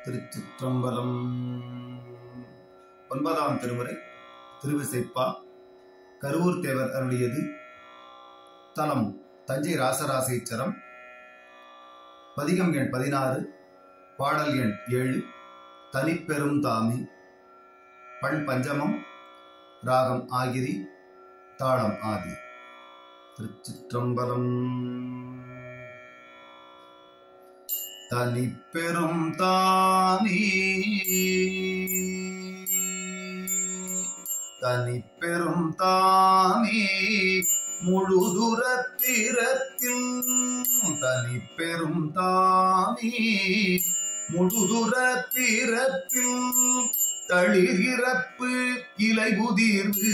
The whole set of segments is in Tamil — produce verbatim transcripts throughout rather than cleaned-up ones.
திருச்சிற்றம்பலம். ஒன்பதாம் திருமுறை திருவிசைப்பா. கருவூர் தேவர் அருளியது. தலம் தஞ்சை ராசராசீச்சரம். பதிகம் எண் பதினாறு, பாடல் எண் ஏழு. தனிப்பெரும் தாமி. பண் பஞ்சமம், ராகம் ஆகிரி, தாளம் ஆதி. திருச்சிற்றம்பலம். தனிப்பெரும் தாமி தனிப்பெரும் தாமி முழுதுரத்திரத்தில். தனிப்பெரும் தாமி முழுதுரத்திரத்தில் தளிரிறப்பு இலைபுதிர்வு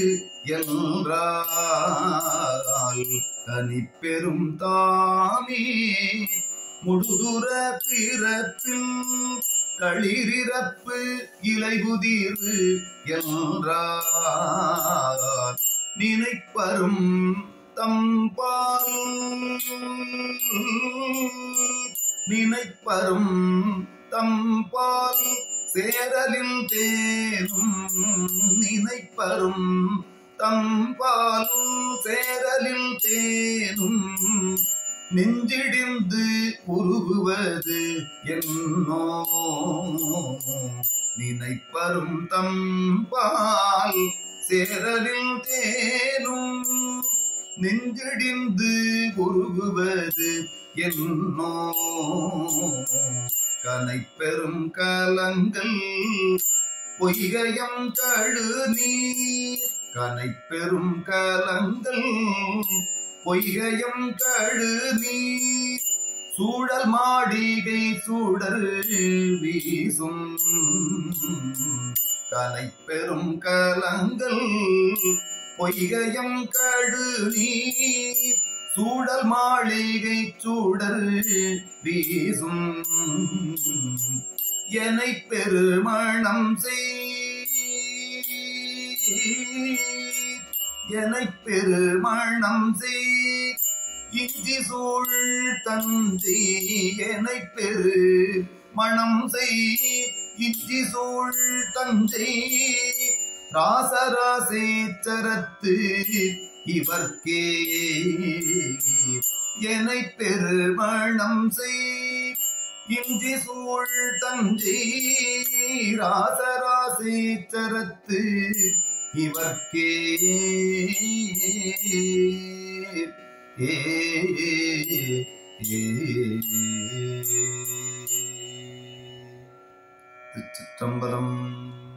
என்றால். தனிப்பெரும் தாமி முழுதுரத்திரத்தில் தளிரிறப்பு இலைபுதிர்வு என்றார். நினைப்பரும் தம்பால் நினைப்பரும் தம்பால் சேரலில் தேனும். நினைப்பரும் தம்பால் சேரலில் தேனும் நெஞ்சிடிந்து உருகுவது என்னோ. நினைப்பரும் தம்பால் சேரலில் தேனும் நெஞ்சிடிந்து உருகுவது என்னோ. கனைப்பெரும் கலங்கள் பொய்கையம் கழு நீர். கனைப்பெரும் கலங்கள் பொய்கையம் கழு நீர் சூழல் மாடிகை சூடர் வீசும். கனைப்பெரும் கலங்கள் பொய்கையம் கழு நீர் சூழல் மாளிகை சூடர் வீசும். எனை பெருமணம் செய் எனை பெருமணம் செய் இஞ்சி சூழ் தந்தை. எனை பெரு மணம் செய் இஞ்சி சூழ் தந்தை. ராசராசேச்சரத்து இவர்க்கே. எனை பெருமணம் செய் இஞ்சி சூழ் தஞ்சை. ராசராசேச்சரத்து இவர்க்கே. ஏ திருச்சிற்றம்பலம்.